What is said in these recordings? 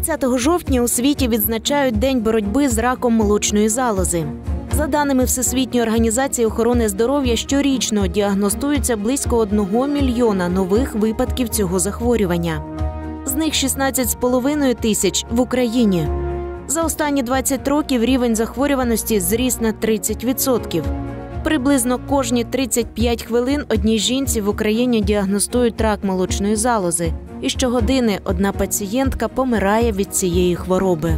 20 жовтня у світі відзначають День боротьби з раком молочної залози. За даними Всесвітньої організації охорони здоров'я, щорічно діагностуються близько 1 мільйона нових випадків цього захворювання. З них 16,5 тисяч в Україні. За останні 20 років рівень захворюваності зріс на 30%. Приблизно кожні 35 хвилин одній жінці в Україні діагностують рак молочної залози. І щогодини одна пацієнтка помирає від цієї хвороби.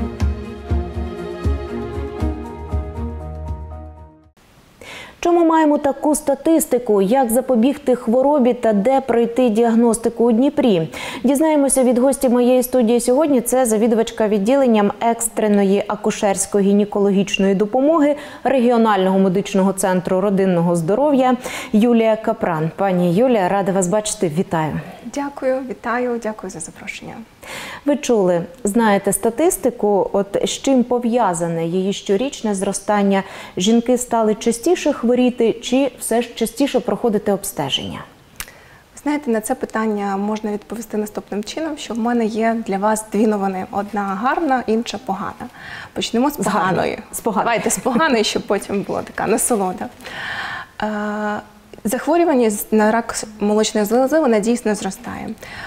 Чому маємо таку статистику? Як запобігти хворобі та де пройти діагностику у Дніпрі? Дізнаємося від гості моєї студії сьогодні. Це завідувачка відділенням екстреної акушерсько-гінекологічної допомоги регіонального медичного центру родинного здоров'я Юлія Капран. Пані Юлія, рада вас бачити. Вітаю. Дякую, вітаю, дякую за запрошення. Ви чули, знаєте статистику, от з чим пов'язане її щорічне зростання? Жінки стали частіше хворіти чи все ж частіше проходити обстеження? Знаєте, на це питання можна відповісти наступним чином, що в мене є для вас дві новини. Одна гарна, інша погана. Почнемо з поганої. Давайте з поганої, щоб потім була така насолода. Захворювання на рак молочної залози, вона дійсно зростає.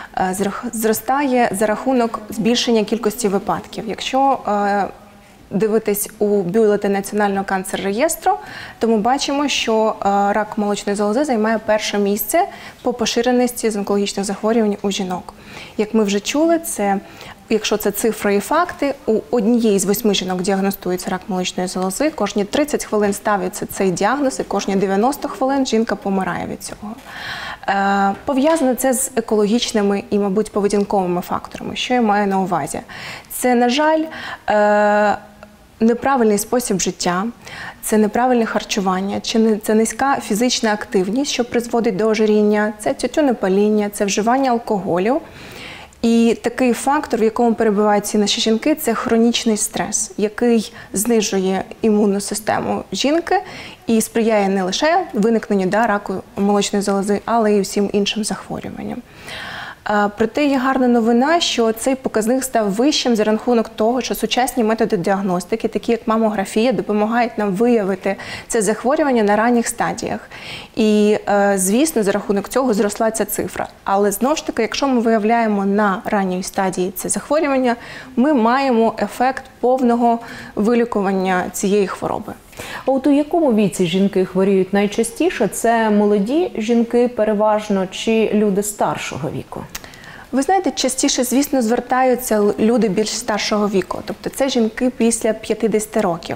Зростає за рахунок збільшення кількості випадків. Якщо дивитись у бюлетень Національного канцер-реєстру, то ми бачимо, що рак молочної залози займає перше місце по поширеності з онкологічних захворювань у жінок. Як ми вже чули, якщо це цифри і факти, у однієї з 8 жінок діагностується рак молочної залози, кожні 30 хвилин ставиться цей діагноз, і кожні 90 хвилин жінка помирає від цього. Пов'язано це з екологічними і, мабуть, поведінковими факторами. Що я маю на увазі? Це, на жаль, неправильний спосіб життя, це неправильне харчування, це низька фізична активність, що призводить до ожиріння, це тютюнопаління, це вживання алкоголю. І такий фактор, в якому перебувають ці наші жінки, це хронічний стрес, який знижує імунну систему жінки і сприяє не лише виникненню раку молочної залози, але й всім іншим захворюванням. Проте є гарна новина, що цей показник став вищим за рахунок того, що сучасні методи діагностики, такі як мамографія, допомагають нам виявити це захворювання на ранніх стадіях. І, звісно, за рахунок цього зросла ця цифра. Але, знову ж таки, якщо ми виявляємо на ранній стадії це захворювання, ми маємо ефект повного вилікування цієї хвороби. А от у якому віці жінки хворіють найчастіше? Це молоді жінки переважно чи люди старшого віку? Ви знаєте, частіше, звісно, звертаються люди більш старшого віку. Тобто це жінки після 50 років.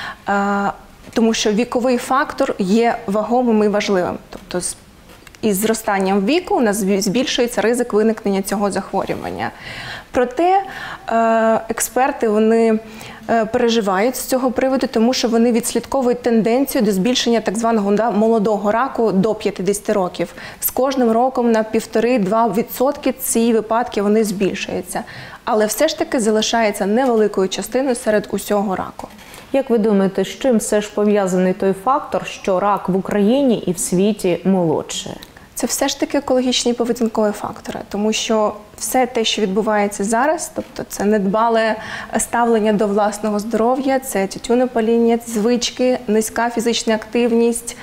Тому що віковий фактор є вагомим і важливим. Тобто із зростанням віку у нас збільшується ризик виникнення цього захворювання. Проте експерти, вони переживають з цього приводу, тому що вони відслідковують тенденцію до збільшення так званого молодого раку до 50 років. З кожним роком на 1,5–2% ці випадки вони збільшуються. Але все ж таки залишається невеликою частиною серед усього раку. Як ви думаєте, з чим все ж пов'язаний той фактор, що рак в Україні і в світі молодше? Це все ж таки екологічні і поведінкові фактори, тому що все те, що відбувається зараз, тобто це недбале ставлення до власного здоров'я, це тютюнопаління, звички, низька фізична активність.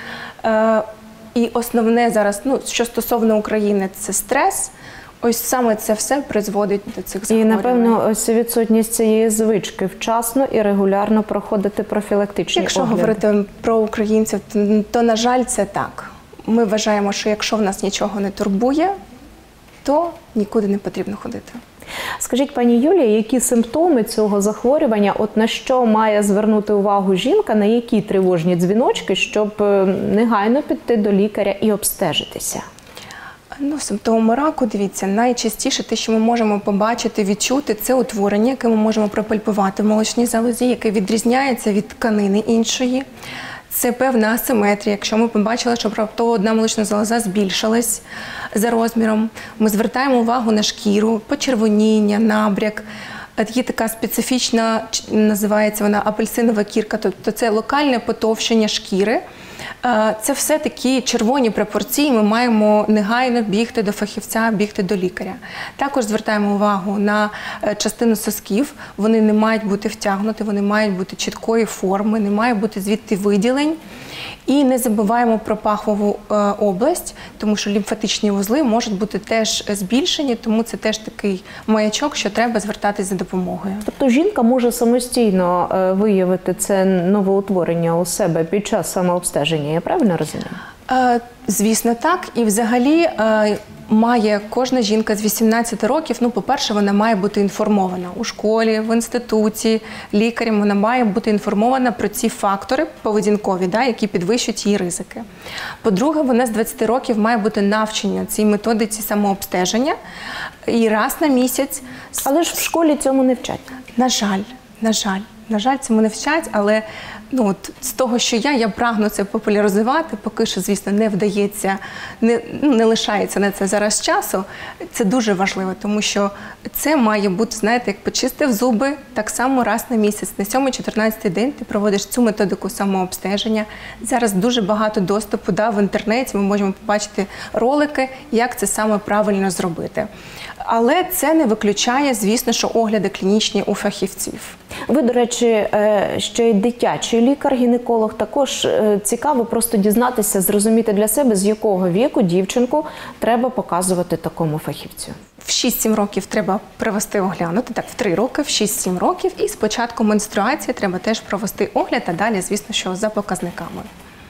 І основне зараз, що стосовно України, це стрес. Ось саме це все призводить до цих захворювань. І, напевно, ось відсутність цієї звички вчасно і регулярно проходити профілактичні огляди. Якщо говорити про українців, то, на жаль, це так. Ми вважаємо, що якщо в нас нічого не турбує, то нікуди не потрібно ходити. Скажіть, пані Юлія, які симптоми цього захворювання, от на що має звернути увагу жінка, на які тривожні дзвіночки, щоб негайно піти до лікаря і обстежитися? Симптоми раку, дивіться, найчастіше те, що ми можемо побачити, відчути, це утворення, яке ми можемо пропальпувати в молочній залозі, яке відрізняється від тканини іншої. Це певна асиметрія. Якщо ми побачили, що раптово одна молочна залоза збільшилась за розміром, ми звертаємо увагу на шкіру, почервоніння, набряк. Є така специфічна, називається вона апельсинова кірка, тобто це локальне потовщення шкіри. Це все такі червоні прапорці, ми маємо негайно бігти до фахівця, бігти до лікаря. Також звертаємо увагу на частину сосків, вони не мають бути втягнуті, вони мають бути чіткої форми, не має бути звідти виділень. І не забуваємо про пахову область, тому що лімфатичні вузли можуть бути теж збільшені, тому це теж такий маячок, що треба звертатись за допомогою. Тобто жінка може самостійно виявити це новоутворення у себе під час самообстеження, я правильно розумію? Звісно, так. І взагалі має кожна жінка з 18 років, ну, по-перше, вона має бути інформована у школі, в інституті, лікарем, вона має бути інформована про ці фактори поведінкові, які підвищують її ризики. По-друге, вона з 20 років має бути навчена цій методиці самообстеження і раз на місяць. Але ж в школі цьому не вчать. На жаль, цьому не вчать, але з того, що я прагну це популяризувати, поки що, звісно, не вдається, не лишається на це зараз часу. Це дуже важливо, тому що це має бути, знаєте, як почистив зуби, так само раз на місяць. На 7-14 день ти проводиш цю методику самообстеження. Зараз дуже багато доступу в інтернеті, ми можемо побачити ролики, як це саме правильно зробити. Але це не виключає, звісно, що огляди клінічні у фахівців. Ви, до речі, ще й дитячий лікар-гінеколог. Також цікаво просто дізнатися, зрозуміти для себе, з якого віку дівчинку треба показувати такому фахівцю. В 6-7 років треба провести оглянути, так, в 3 роки, в 6-7 років. І з початку менструації треба теж провести огляд, а далі, звісно, що за показниками.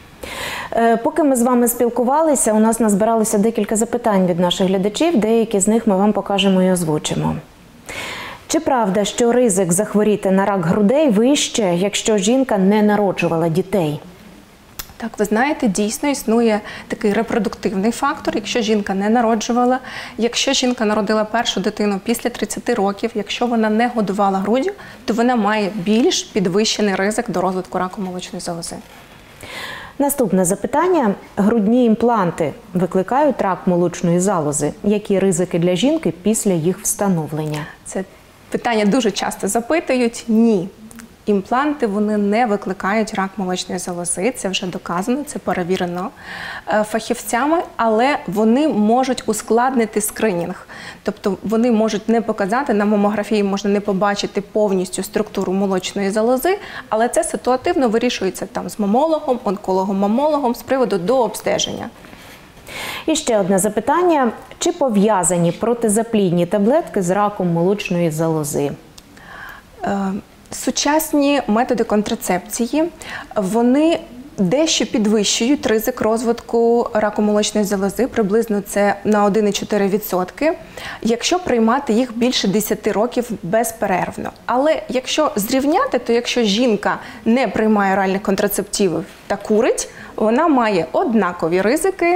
Поки ми з вами спілкувалися, у нас назбиралося декілька запитань від наших глядачів, деякі з них ми вам покажемо і озвучимо. Чи правда, що ризик захворіти на рак грудей вище, якщо жінка не народжувала дітей? Так, ви знаєте, дійсно існує такий репродуктивний фактор, якщо жінка не народжувала, якщо жінка народила першу дитину після 30 років, якщо вона не годувала груддю, то вона має більш підвищений ризик до розвитку раку молочної залози. Наступне запитання. Грудні імпланти викликають рак молочної залози. Які ризики для жінки після їх встановлення? Це питання дуже часто запитують. Ні. Імпланти, вони не викликають рак молочної залози, це вже доказано, це перевірено фахівцями, але вони можуть ускладнити скринінг. Тобто вони можуть не показати, на мамографії можна не побачити повністю структуру молочної залози, але це ситуативно вирішується там з мамологом, онкологом-мамологом з приводу дообстеження. І ще одне запитання. Чи пов'язані протизаплідні таблетки з раком молочної залози? Сучасні методи контрацепції, вони дещо підвищують ризик розвитку раку молочної залози, приблизно це на 1,4%, якщо приймати їх більше 10 років безперервно. Але якщо зрівняти, то якщо жінка не приймає оральних контрацептивів та курить, вона має однакові ризики,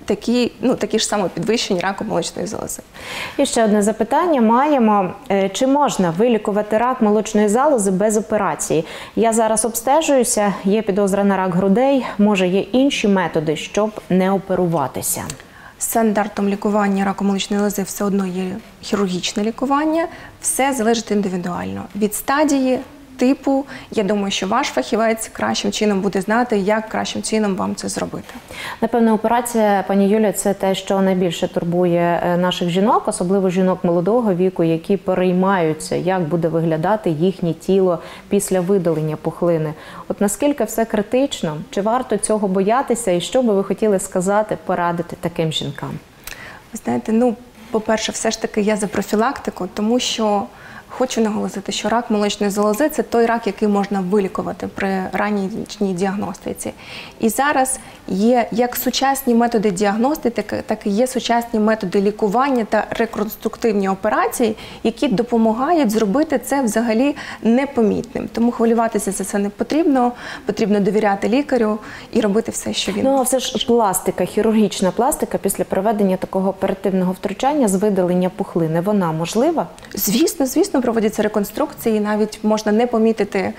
такі ж саме підвищені раку молочної залози. І ще одне запитання маємо. Чи можна вилікувати рак молочної залози без операції? Я зараз обстежуюся, є підозра на рак грудей, може є інші методи, щоб не оперуватися? Стандартом лікування раку молочної залози все одно є хірургічне лікування, все залежить індивідуально. Від стадії, типу, я думаю, що ваш фахівець кращим чином буде знати, як кращим чином вам це зробити. Напевно, операція, пані Юлія, це те, що найбільше турбує наших жінок, особливо жінок молодого віку, які переймаються, як буде виглядати їхнє тіло після видалення пухлини. От наскільки все критично, чи варто цього боятися, і що би ви хотіли сказати, порадити таким жінкам? Ви знаєте, по-перше, все ж таки я за профілактику, тому що хочу наголосити, що рак молочної залози – це той рак, який можна вилікувати при ранній діагностиці. І зараз є як сучасні методи діагностики, так і є сучасні методи лікування та реконструктивні операції, які допомагають зробити це взагалі непомітним. Тому хвилюватися за це не потрібно, потрібно довіряти лікарю і робити все, що він. А все ж пластика, хірургічна пластика після проведення такого оперативного втручання з видалення пухлини, вона можлива? Звісно, проводяться реконструкції, навіть можна не помітити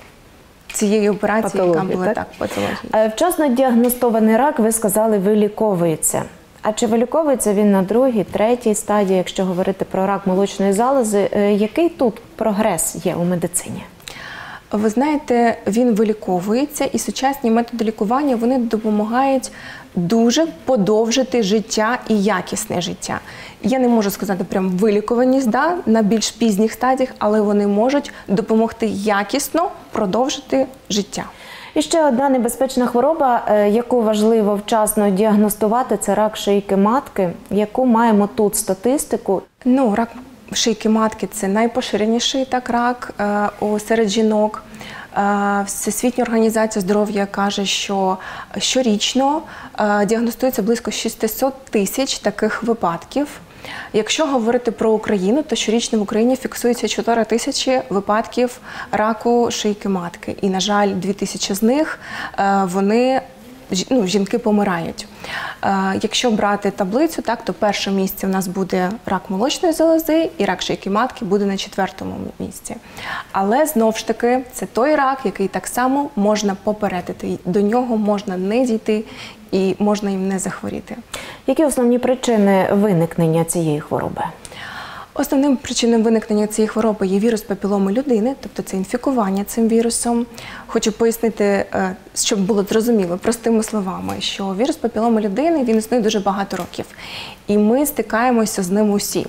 цієї операції, яка була патологія. Вчасно діагностований рак, ви сказали, виліковується. А чи виліковується він на 2-й, 3-й стадії, якщо говорити про рак молочної залози? Який тут прогрес є у медицині? Ви знаєте, він виліковується, і сучасні методи лікування, вони допомагають дуже подовжити життя і якісне життя. Я не можу сказати прям вилікуваність, на більш пізніх стадіях, але вони можуть допомогти якісно продовжити життя. І ще одна небезпечна хвороба, яку важливо вчасно діагностувати, це рак шийки матки. Яку маємо тут статистику? Рак шийки матки – це найпоширеніший рак серед жінок. Всесвітня організація здоров'я каже, що щорічно діагностується близько 600 тисяч таких випадків. Якщо говорити про Україну, то щорічно в Україні фіксується 4 тисячі випадків раку шийки матки. І, на жаль, 2000 з них жінки помирають. Якщо брати таблицю, то перше місце у нас буде рак молочної залози, і рак шийки матки буде на 4-му місці. Але, знову ж таки, це той рак, який так само можна попередити. До нього можна не дійти і можна їм не захворіти. Які основні причини виникнення цієї хвороби? Основним причиною виникнення цієї хвороби є вірус папіломи людини, тобто це інфікування цим вірусом. Хочу пояснити, щоб було зрозуміло простими словами, що вірус папіломи людини, він існує дуже багато років. І ми стикаємося з ним усі.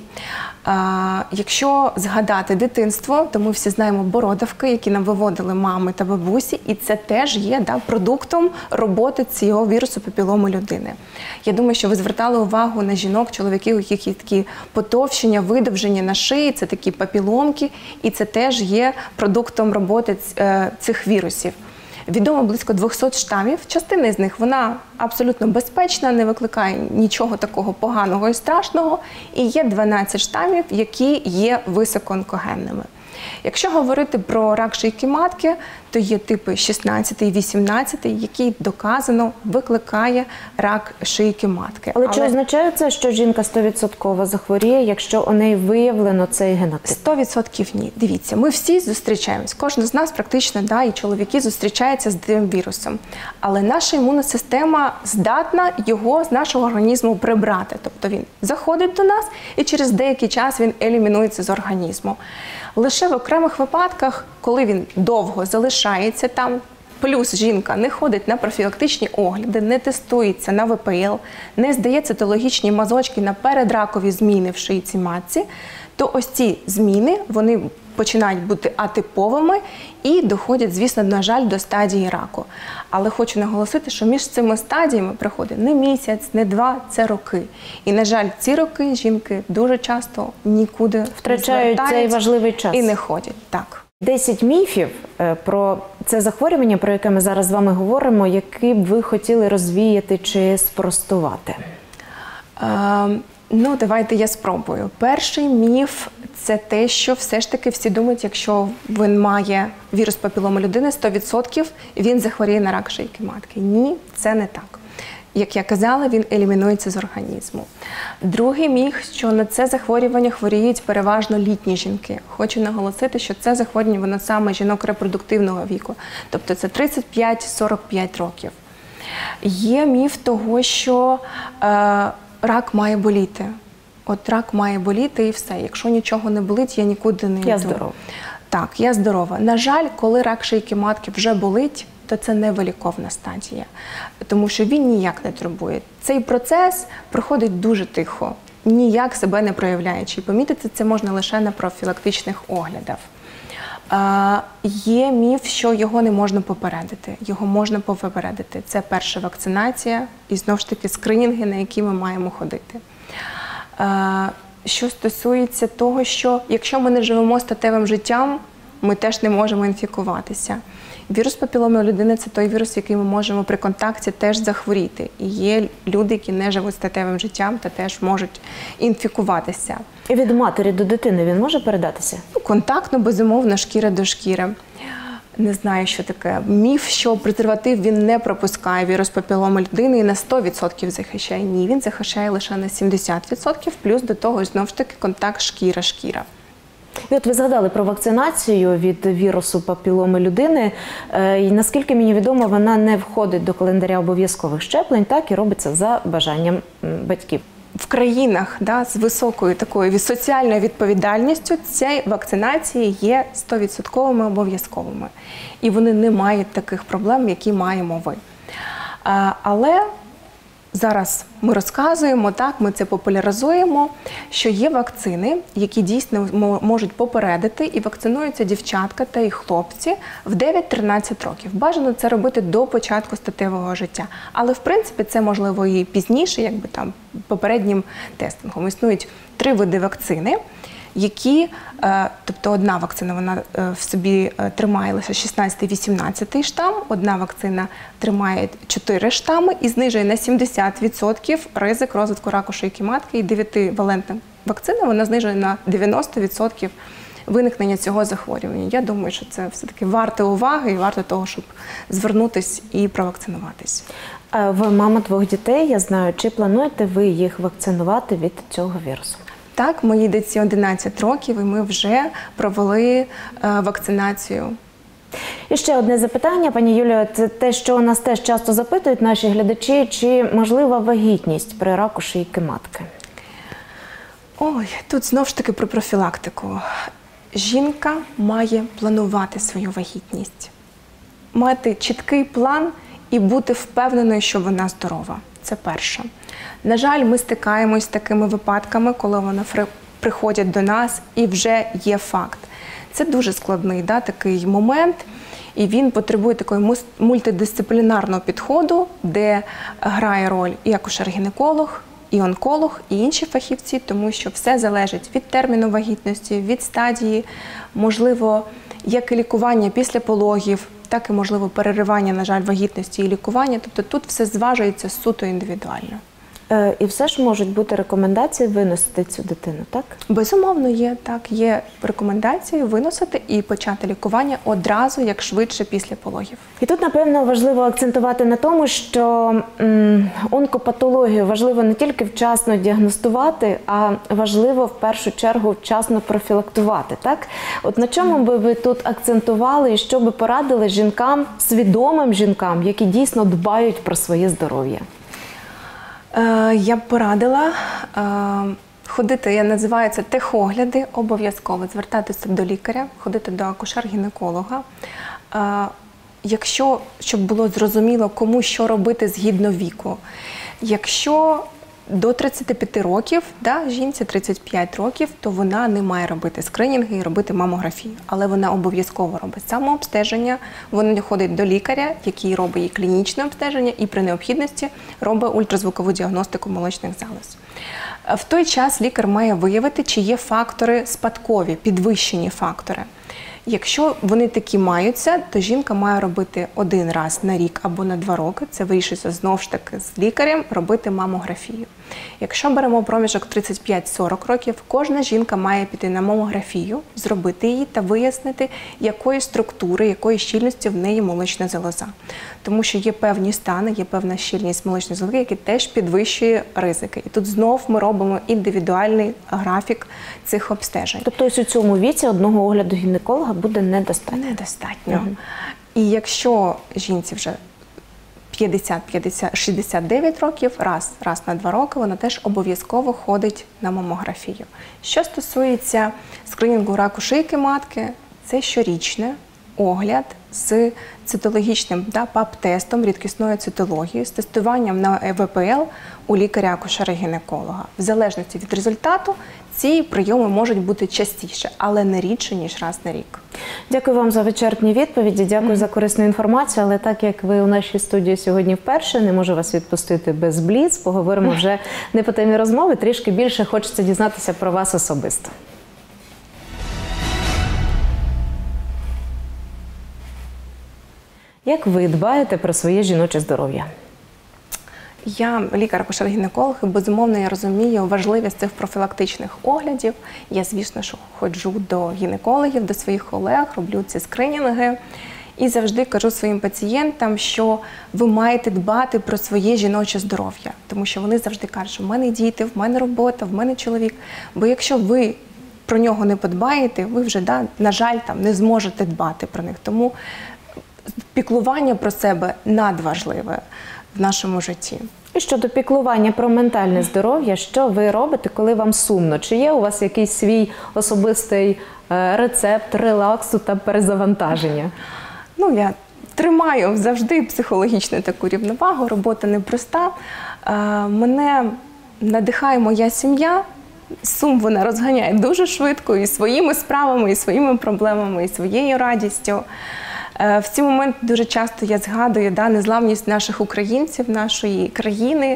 Якщо згадати дитинство, то ми всі знаємо бородавки, які нам виводили мами та бабусі, і це теж є продуктом роботи цього вірусу папіломи людини. Я думаю, що ви звертали увагу на жінок, чоловіків, у яких є такі потовщення, видовження на шиї, це такі папіломки, і це теж є продуктом роботи цих вірусів. Відомо близько 200 штамів, частина з них вона абсолютно безпечна, не викликає нічого такого поганого і страшного, і є 12 штамів, які є високоонкогенними. Якщо говорити про рак шийки матки, то є типи 16 і 18, який доказано викликає рак шийки матки. Але чи означає це, що жінка 100% захворіє, якщо у неї виявлено цей генотип? 100% ні. Дивіться, ми всі зустрічаємось. Кожен з нас практично, і чоловіки зустрічаються з цим вірусом. Але наша імунна система здатна його з нашого організму прибрати. Тобто він заходить до нас і через деякий час він елімінується з організму. Лише в окремих випадках, коли він довго залишається там, плюс жінка не ходить на профілактичні огляди, не тестується на ВПЛ, не здає цитологічні мазочки на передракові зміни в шийці матці, то ось ці зміни, вони починають бути атиповими і доходять, звісно, на жаль, до стадії раку. Але хочу наголосити, що між цими стадіями проходить не місяць, не 2, це роки. І, на жаль, ці роки жінки дуже часто нікуди втрачають цей важливий час. І не ходять. Так. 10 міфів про це захворювання, про яке ми зараз з вами говоримо, які б ви хотіли розвіяти чи спростувати? Давайте я спробую. Перший міф – це те, що все ж таки всі думають, якщо він має вірус папіломи людини, 100% він захворіє на рак шийки матки. Ні, це не так. Як я казала, він елімінується з організму. Другий міф, що на це захворювання хворіють переважно літні жінки. Хочу наголосити, що це захворювання, воно саме жінок репродуктивного віку. Тобто це 35-45 років. Є міф того, що рак має боліти. От рак має боліти і все. Якщо нічого не болить, я нікуди не йду. Я здорова. Так, я здорова. На жаль, коли рак шийки матки вже болить, то це невиліковна стадія, тому що він ніяк не турбує. Цей процес проходить дуже тихо, ніяк себе не проявляючи. Помітити це можна лише на профілактичних оглядах. Є міф, що його не можна попередити. Його можна попередити. Це перша вакцинація і, знову ж таки, скринінги, на які ми маємо ходити. Що стосується того, що якщо ми не живемо статевим життям, ми теж не можемо інфікуватися. Вірус папіломи людини – це той вірус, який ми можемо при контакті теж захворіти. І є люди, які не живуть статевим життям та теж можуть інфікуватися. І від матері до дитини він може передатися? Контактно, безумовно, шкіра до шкіри. Не знаю, що таке. Міф, що презерватив він не пропускає вірус папіломи людини і на 100% захищає. Ні, він захищає лише на 70%, плюс до того, знову ж таки, контакт шкіра-шкіра. І от ви згадали про вакцинацію від вірусу папіломи людини. І, наскільки мені відомо, вона не входить до календаря обов'язкових щеплень, так і робиться за бажанням батьків. в країнах з високою такою соціальною відповідальністю ці вакцинації є 100% обов'язковими. І вони не мають таких проблем, які маємо ви. Але зараз ми розказуємо, ми це популяризуємо, що є вакцини, які дійсно можуть попередити, і вакцинуються дівчатка та і хлопці в 9-13 років. Бажано це робити до початку статевого життя. Але, в принципі, це можливо і пізніше, попереднім тестингом. Існують 3 види вакцини, які, тобто одна вакцина, вона в собі тримає лише 16-18 штам, одна вакцина тримає 4 штами і знижує на 70% ризик розвитку раку шийки матки, і 9-валентна вакцина, вона знижує на 90% виникнення цього захворювання. Я думаю, що це все-таки варте уваги і варто того, щоб звернутися і провакцинуватись. Ви мама 2 дітей, я знаю. Чи плануєте ви їх вакцинувати від цього вірусу? Так, моїй дитині 11 років, і ми вже провели вакцинацію. І ще одне запитання, пані Юлію, це те, що нас теж часто запитують наші глядачі, чи можлива вагітність при раку шийки матки? Ой, тут знов ж таки про профілактику. Жінка має планувати свою вагітність, мати чіткий план і бути впевненою, що вона здорова. Це перше. На жаль, ми стикаємось з такими випадками, коли вони приходять до нас і вже є факт. Це дуже складний такий момент, і він потребує такого мультидисциплінарного підходу, де грає роль і акушер-гінеколог, і онколог, і інші фахівці, тому що все залежить від терміну вагітності, від стадії, можливо, як і лікування після пологів, так і, можливо, переривання, на жаль, вагітності і лікування. Тобто тут все зважується суто індивідуально. І все ж можуть бути рекомендації виносити цю дитину, так? Безумовно, є. Так, є рекомендації виносити і почати лікування одразу, як швидше після пологів. І тут, напевно, важливо акцентувати на тому, що онкопатологію важливо не тільки вчасно діагностувати, а важливо в першу чергу вчасно профілактувати, так? От на чому би ви тут акцентували і що би порадили жінкам, свідомим жінкам, які дійсно дбають про своє здоров'я? Я б порадила ходити, я називаю це техогляди, обов'язково звертатися до лікаря, ходити до акушер-гінеколога. Якщо, щоб було зрозуміло, кому що робити згідно віку. Якщо до 35 років, жінці 35 років, то вона не має робити скринінги і робити мамографію. Але вона обов'язково робить самообстеження, вона ходить до лікаря, який робить їй клінічне обстеження і при необхідності робить ультразвукову діагностику молочних залоз. В той час лікар має виявити, чи є фактори спадкові, підвищені фактори. Якщо вони такі маються, то жінка має робити 1 раз на рік або на 2 роки, це вирішується знову ж таки з лікарем, робити мамографію. Якщо беремо проміжок 35-40 років, кожна жінка має піти на мамографію, зробити її та вияснити, якої структури, якої щільності в неї молочна залоза. Тому що є певні стани, є певна щільність молочної залози, які теж підвищує ризики. І тут знов ми робимо індивідуальний графік цих обстежень. Тобто ось у цьому віці одного огляду гінеколога буде недостатньо? Недостатньо. І якщо жінці вже 50-69 років, раз на 2 роки, вона теж обов'язково ходить на мамографію. Що стосується скринінгу раку шийки матки, це щорічний огляд з цитологічним ПАП-тестом, рідкісною цитологією, з тестуванням на ВПЛ у лікаря-акушера-гінеколога. В залежності від результату ці прийоми можуть бути частіше, але не рідше, ніж раз на рік. Дякую вам за вичерпні відповіді, дякую за корисну інформацію, але так як ви у нашій студії сьогодні вперше, не можу вас відпустити без бліц, поговоримо вже не по темі розмови, трішки більше хочеться дізнатися про вас особисто. Як ви дбаєте про своє жіноче здоров'я? Я лікар-акушер-гінеколог, і, безумовно, я розумію важливість цих профілактичних оглядів. Я, звісно, що ходжу до гінекологів, до своїх колег, роблю ці скринінги. І завжди кажу своїм пацієнтам, що ви маєте дбати про своє жіноче здоров'я. Тому що вони завжди кажуть, що в мене діти, в мене робота, в мене чоловік. Бо якщо ви про нього не подбаєте, ви вже, на жаль, не зможете дбати про них. Тому піклування про себе надважливе. в нашому житті. І щодо піклування про ментальне здоров'я, що ви робите, коли вам сумно? Чи є у вас якийсь свій особистий рецепт релаксу та перезавантаження? Ну, я тримаю завжди психологічну таку рівновагу, робота непроста. Мене надихає моя сім'я, сум вона розганяє дуже швидко і своїми справами, і своїми проблемами, і своєю радістю. В ці моменти дуже часто я згадую незламність наших українців, нашої країни.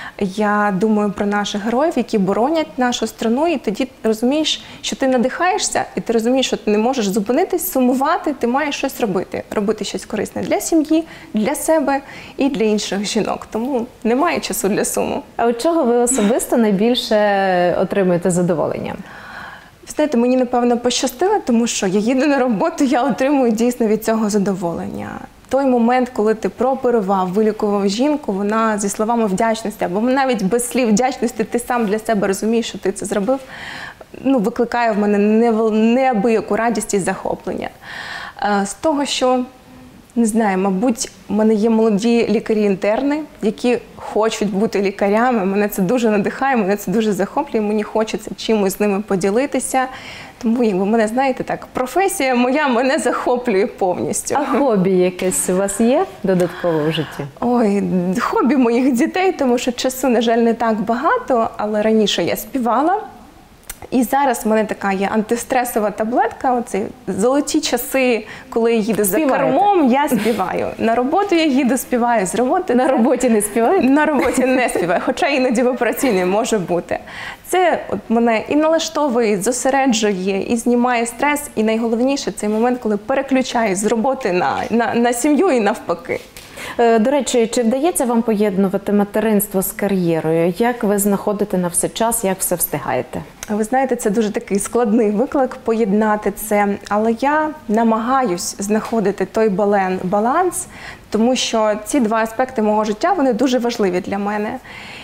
Я думаю про наших героїв, які боронять нашу страну, і тоді розумієш, що ти надихаєшся, і ти розумієш, що ти не можеш зупинитись, сумувати, ти маєш щось робити. Робити щось корисне для сім'ї, для себе і для інших жінок. Тому немає часу для суму. А від чого ви особисто найбільше отримуєте задоволення? Знаєте, мені, напевно, пощастило, тому що я їду на роботу, я отримую дійсно від цього задоволення. Той момент, коли ти прооперував, вилікував жінку, вона зі словами вдячності, або навіть без слів вдячності, ти сам для себе розумієш, що ти це зробив, викликає в мене неабияку радість і захоплення. З того, що, не знаю, мабуть, в мене є молоді лікарі-інтерни, які хочуть бути лікарями. Мене це дуже надихає, мене це дуже захоплює, мені хочеться чимось з ними поділитися. Тому, якби мене, знаєте, так, професія моя мене захоплює повністю. А хобі якесь у вас є додатково в житті? Ой, хобі моїх дітей, тому що часу, на жаль, не так багато, але раніше я співала. І зараз в мене така є антистресова таблетка, оці золоті часи, коли я їду за кермом, я співаю. На роботу я їду, співаю, з роботи. На роботі не співаєте? На роботі не співаю, хоча іноді в операційній може бути. Це мене і налаштовує, і зосереджує, і знімає стрес, і найголовніше цей момент, коли переключаюсь з роботи на сім'ю і навпаки. До речі, чи вдається вам поєднувати материнство з кар'єрою? Як ви знаходите на все час, як все встигаєте? Ви знаєте, це дуже такий складний виклик поєднати це, але я намагаюсь знаходити той баланс, тому що ці два аспекти мого життя, вони дуже важливі для мене.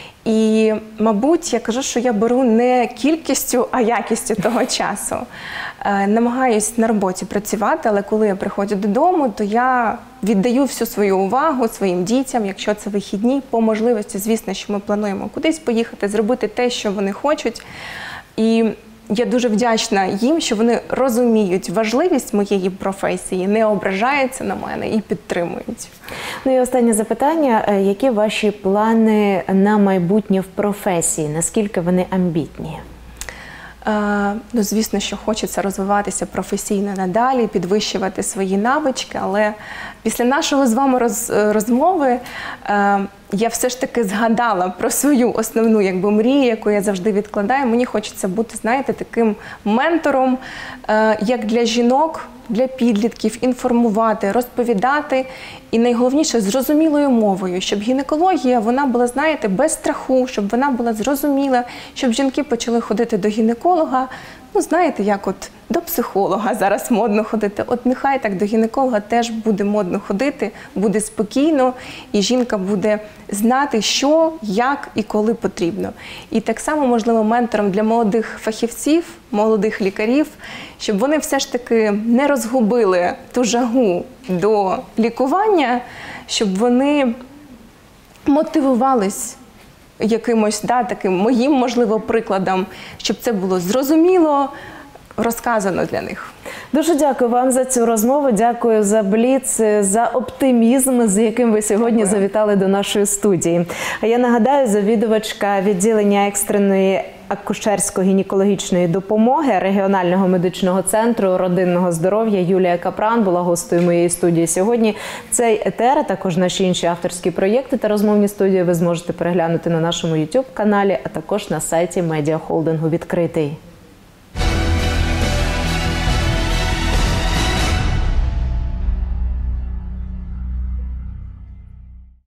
І, мабуть, я кажу, що я беру не кількістю, а якістю того часу. Намагаюсь на роботі працювати, але коли я приходжу додому, то я віддаю всю свою увагу своїм дітям, якщо це вихідні, по можливості, звісно, що ми плануємо кудись поїхати, зробити те, що вони хочуть. І я дуже вдячна їм, що вони розуміють важливість моєї професії, не ображаються на мене і підтримують. Ну і останнє запитання. Які ваші плани на майбутнє в професії? Наскільки вони амбітні? Звісно, що хочеться розвиватися професійно надалі, підвищувати свої навички, але після нашого з вами розмови я все ж таки згадала про свою основну мрію, яку я завжди відкладаю. Мені хочеться бути, знаєте, таким ментором, як для жінок, для підлітків, інформувати, розповідати і найголовніше зрозумілою мовою, щоб гінекологія, вона була, знаєте, без страху, щоб вона була зрозуміла, щоб жінки почали ходити до гінеколога, знаєте, як до психолога зараз модно ходити. От нехай так до гінеколога теж буде модно ходити, буде спокійно, і жінка буде знати, що, як і коли потрібно. І так само, можливо, ментором для молодих фахівців, молодих лікарів, щоб вони все ж таки не розгубили ту жагу до лікування, щоб вони мотивувались якимось таким моїм, можливо, прикладом, щоб це було зрозуміло, розказано для них. Дуже дякую вам за цю розмову, дякую за бліц, за оптимізм, з яким ви сьогодні завітали до нашої студії. А я нагадаю, завідувачка відділення екстреної акушерсько-гінекологічної допомоги регіонального медичного центру родинного здоров'я Юлія Капран була гостею моєї студії сьогодні. Цей етер, а також наші інші авторські проєкти та розмовні студії ви зможете переглянути на нашому YouTube-каналі, а також на сайті медіахолдингу «Відкритий».